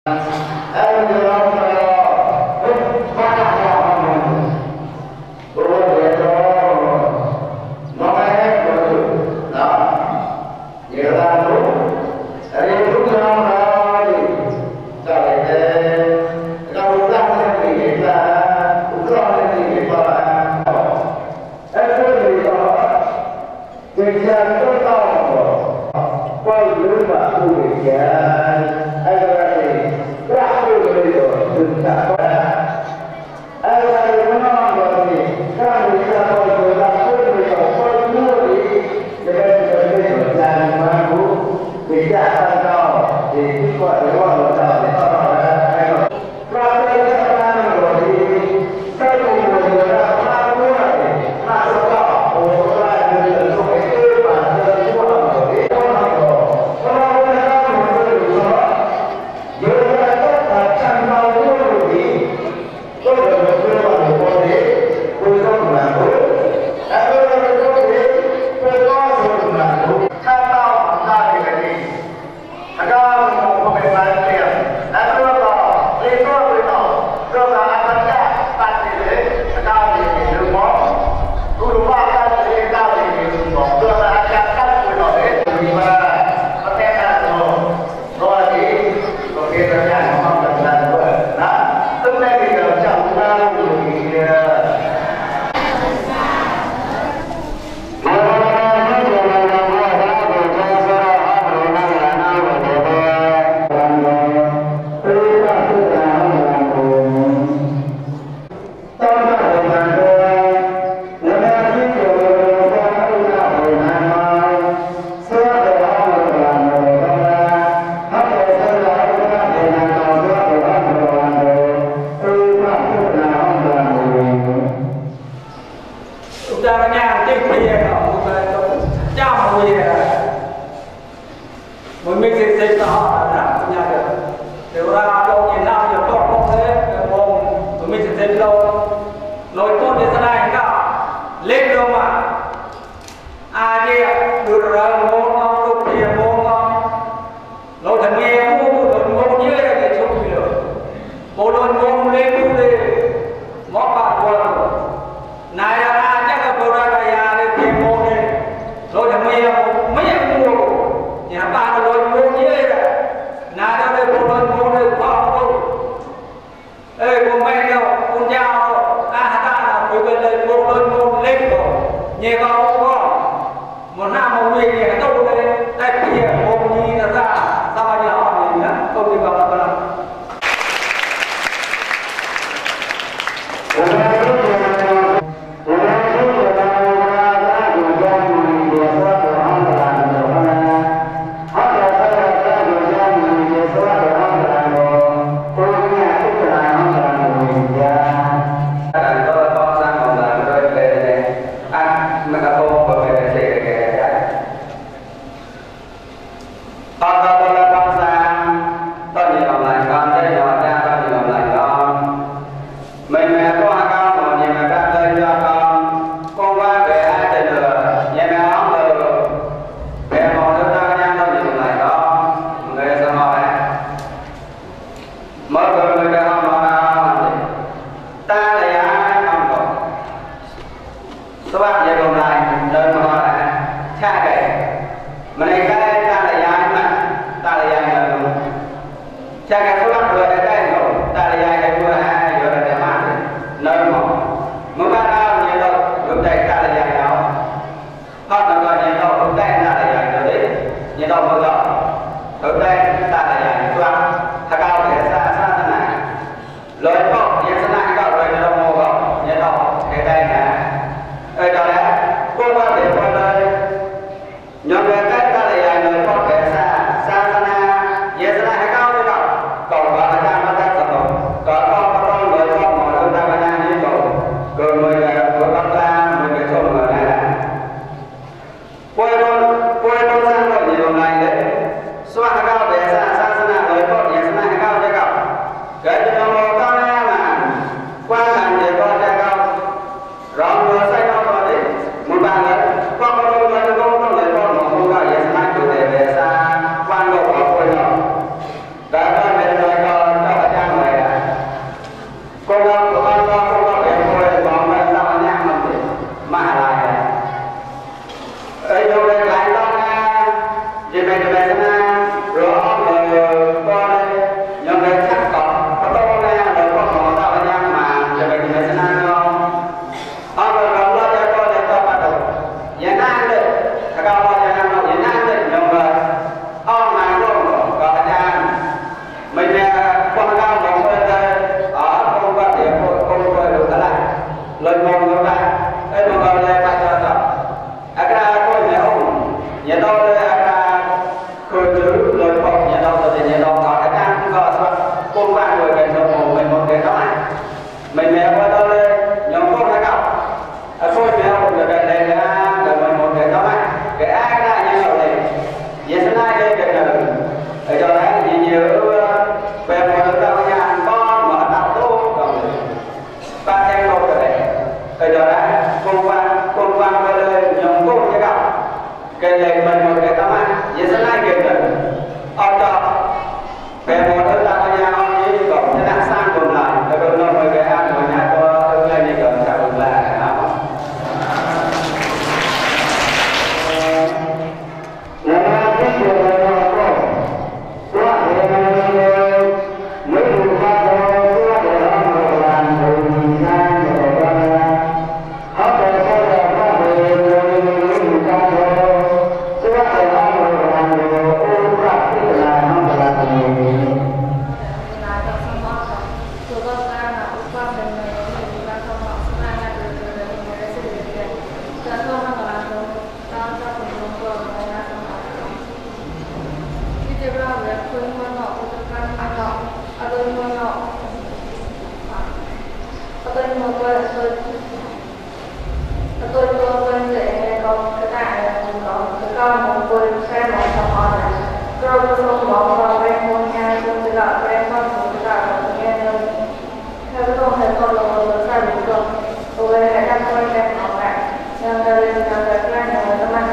Còn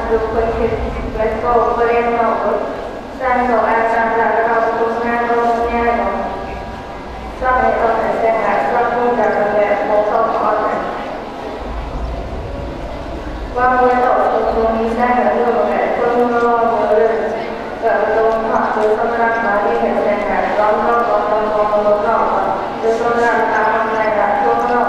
được khuyến khích lấy cầu của em nó sang cầu an sang là cầu của nga cầu nha rồi sau này tôi phải xem lại sau khi đặt về một câu hỏi này qua nguyên tổ chúng đi sang là đưa một cái quân lo mới ở tôi họ từ sau ra mà đi phải xem lại đó nó còn từ sau ra tám này là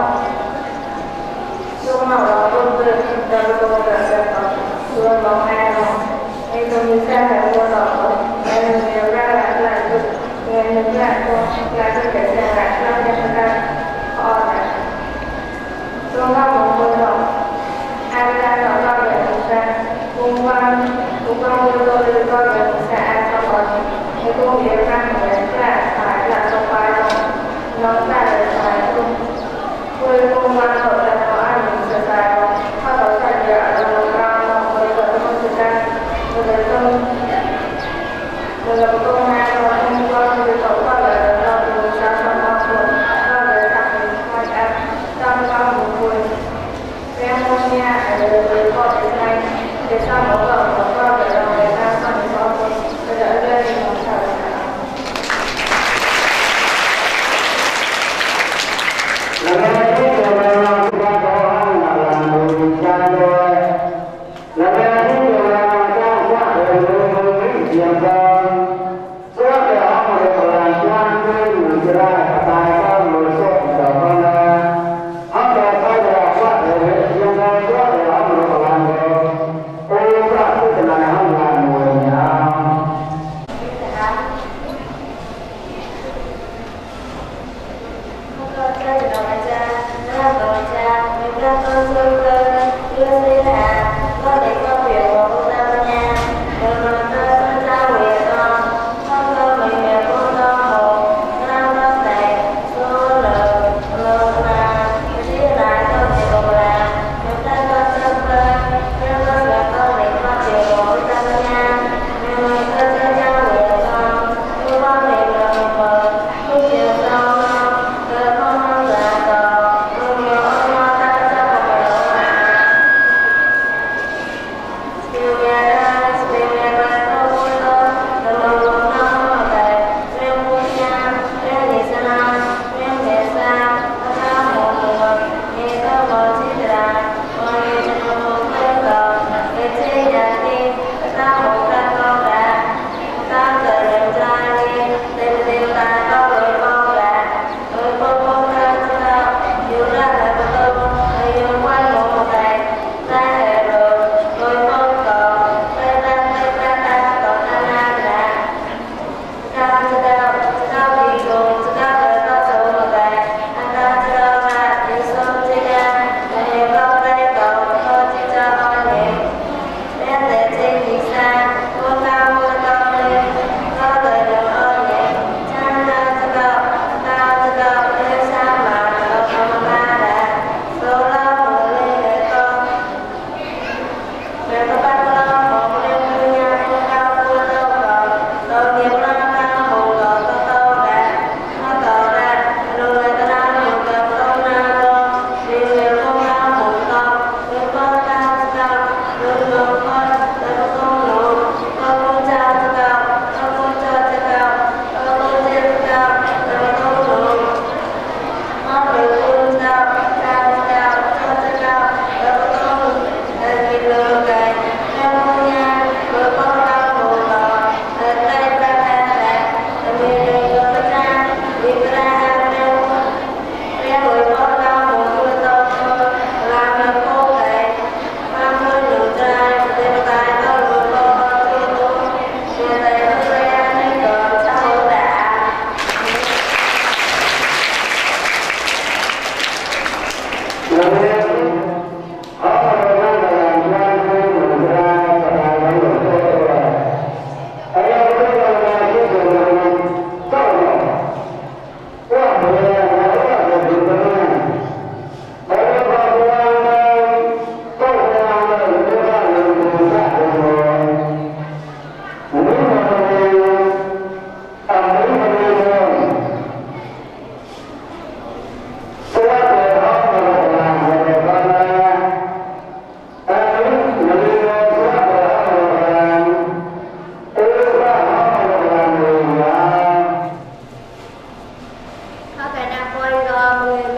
chung nào đó tôi từ từ tôi đã xem tôi bằng hai rồi nên tôi đi sang là tôi đó nên nếu ra lại được người nhận lại tôi phải xem lại cho nhân ra họ này tôi có một tôi đó ai ra đó cho để chúng ta cùng quan tôi coi để chúng ta ăn xong rồi cái công việc ra của mình là phải là trong bài đó nó là để phải không tôi công quan ở đây có ai mình sẽ phải họ có phải để ở đâu ra rồi tôi không thực ra tôi thấy không tôi là công an rồi không quan tôi tổ qua làเราดูจากสมองส่วนก็เลยทำเป็นข้อแอบจำความบุคคลเรื่องพวกนี้เลยก็เป็นในเรื่องของเราก็เลยเราได้ทำความเป็นข้อมูลก็จะเรื่องของเรา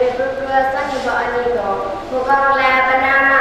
berproses di bawah itu. Bukan oleh apa nama